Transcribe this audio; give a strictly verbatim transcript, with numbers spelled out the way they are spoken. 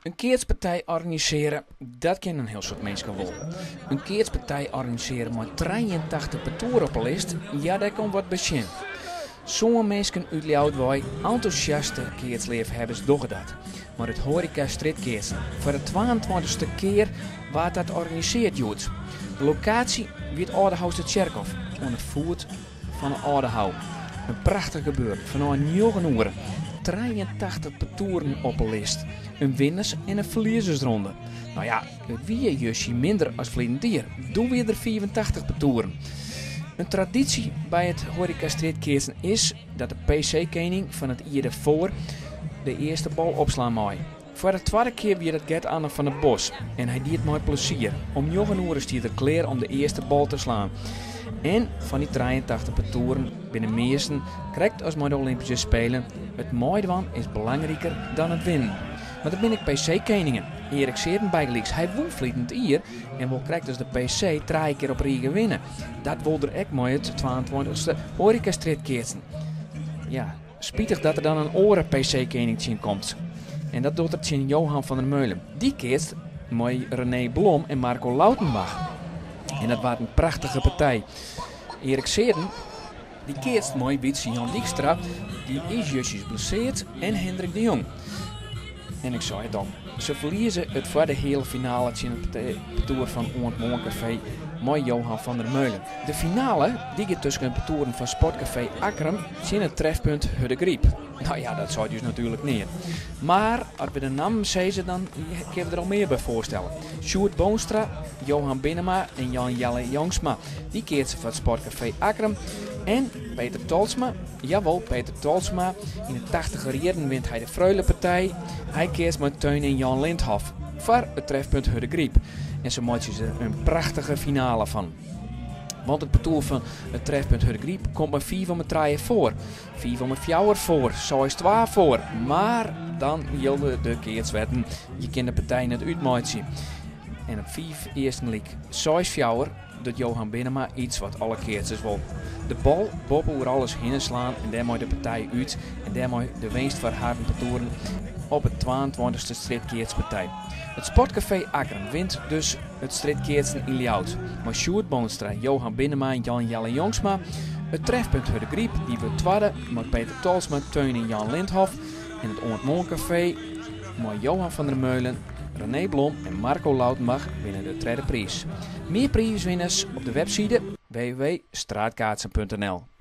Een keertspartij organiseren, dat kennen een heel soort mensen wel. Een keertspartij organiseren met drieëntachtig partoeren op een list, ja, daar komt wat bij. Sommige mensen uit Ljouwdwij, enthousiaste keertsliefhebbers, doen dat. Maar het horeca streetkeertsen, voor de tweeëntwintigste keer waar dat georganiseerd wordt. De locatie wie het Oudehuis de Tjerkhof, aan de voet van een Oudehuis. Een prachtig gebeuren, van een negen uur. drieëntachtig partoeren op een list. Een winners- en een verliezersronde. Nou ja, wie je minder als verleden jaar. Doen we er vierentachtig partoeren. Een traditie bij het horeca streetkeertsen is dat de P C-koning van het jaar ervoor de eerste bal opslaan mag. Voor de tweede keer weer het Gert Anne van het Bos. En hij deed met plezier. Om negen uur stiert er klaar om de eerste bal te slaan. En van die drieëntachtig partoeren binnen meesten krijgt als met de Olympische Spelen het meedoen is belangrijker dan het winnen. Maar dan ben ik P C-koningen. Erik Serenbijgelijks, hij won vliegend hier en wil krijgt dus de P C drie keer op regen winnen. Dat wil er ook mooi het tweeëntwintigste horeca streetkeertsen. Ja, spietig dat er dan een oren P C-koning komt. En dat doet er Johan van der Meulen. Die keert met René Blom en Marco Lautenbach. En dat was een prachtige partij. Erik Seeren, die keert mooi bij Jan Dijkstra, die is juist geblesseerd, en Hendrik de Jong. En ik zei het al, ze verliezen het voor de hele finale in het partoer van Oortmooncafé met Johan van der Meulen. De finale die gaat tussen de partoeren van Sportcafé Akkerum in het trefpunt Hudde Griep. Nou ja, dat zou dus natuurlijk niet. Maar als we de naam zeggen, dan kun je er al meer bij voorstellen. Sjoerd Boonstra, Johan Binnenma en Jan Jelle Jongsma. Die keert ze van het Sportcafé Akkerum. En Peter Tolsma, jawel, Peter Tolsma. In de tachtiger jaren wint hij de Freulenpartij. Hij keert met Teun en Jan Lindhoff voor het trefpunt Hudde Griep. En zo maken ze er een prachtige finale van. Want het partoer van het trefpunt Hudde Griep komt maar vier van mijn draaien voor. vier van mijn fjouwer voor, zo is twee voor. Maar dan hielden de keertswetten, je kent de partij net uitmaken. En op vijf eerste leek zes fjouwer doet Johan Binnenma iets wat alle keertjes wil. De bal boven over alles heen slaan en daarmee de partij uit. En daarmee de winst voor Harden partoeren op het tweeëntwintigste streetkeertspartij. Het Sportcafé Akkerum wint dus het streetkeertsen in Ljouwt. Maar Sjoerd Boonstra, Johan Binnenma en Jan Jelle Jongsma. Het trefpunt Hudde Griep, die we tweede met Peter Tolsma, Teun en Jan Lindhoff. En het Oortmooncafé met Johan van der Meulen, René Blom en Marco Lautenbach winnen de tweede prijs. Meer prijswinners op de website w w w punt straatkaatsen punt n l.